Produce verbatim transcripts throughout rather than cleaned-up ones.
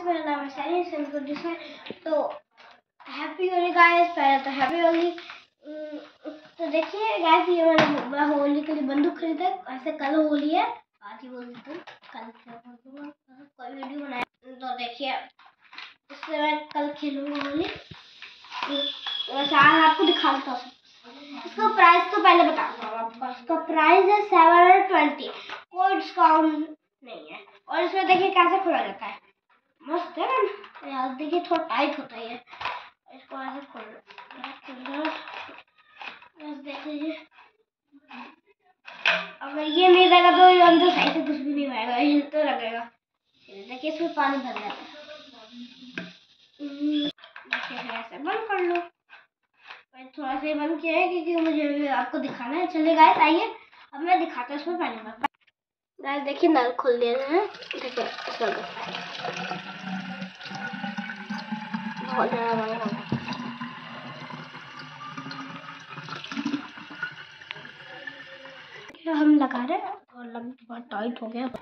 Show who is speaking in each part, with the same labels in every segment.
Speaker 1: मेरा नाम है सैनी सिंह। तो हैप्पी होली गाइस। पहले तो हैप्पी होली। तो देखिए गाइस, ये मैंने होली के लिए बंदूक खरीदा। ऐसे कल होली है, आज ही बोल देती हूँ, कल कोई वीडियो बनाया तो देखिए इससे मैं कल खेलूंगा होली। वैसे आज आपको दिखाता हूँ। इसका प्राइस तो पहले बताता हूँ आपको। इसका प्राइस है सेवन हंड्रेड ट्वेंटी। कोई डिस्काउंट नहीं है। और इसमें देखिए कैसे खुला जाता है, मस्त है ना यार। देखिए थोड़ा टाइट होता है, इसको ऐसे खोल बस देख लीजिए। अगर ये नहीं रहेगा तो ये अंदर सही से कुछ भी नहीं आएगा, ये तो लगेगा। देखिए इसमें पानी भर जाता है। देखिए ऐसे बंद कर लो। थोड़ा सा बंद किया है क्योंकि मुझे आपको दिखाना है। चलिए गाइस आइए, अब मैं दिखाता हूँ इसमें पानी भर। गाइस देखिए नल खोल दिए हैं। देखिए बहुत ज़्यादा बड़ा हो गया। हम लगा रहे हैं और लग बहुत टाइट हो गया।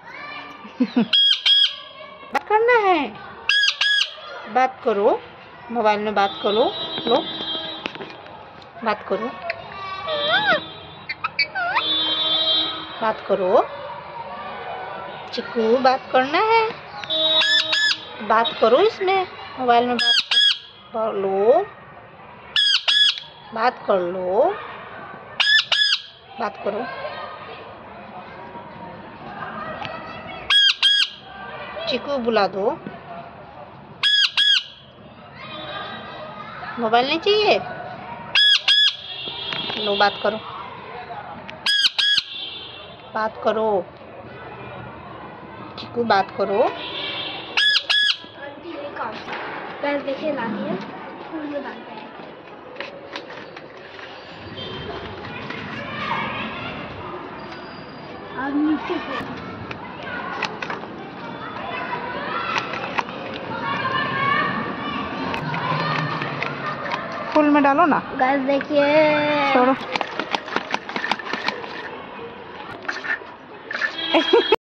Speaker 2: बात करना है, बात करो, मोबाइल में बात करो। लो बात करो, बात करो चिक्कू, बात करना है, बात करो। इसमें मोबाइल में बात कर लो, बात कर लो, बात करो। चिक्कू बुला दो। मोबाइल नहीं चाहिए, लो बात करो, बात करो चिक्कू, बात करो।
Speaker 1: बस देखिए ला दिया, फूल में डालते हैं। अब नीचे
Speaker 2: फूल में डालो ना।
Speaker 1: गाइस देखिए
Speaker 2: छोड़ो।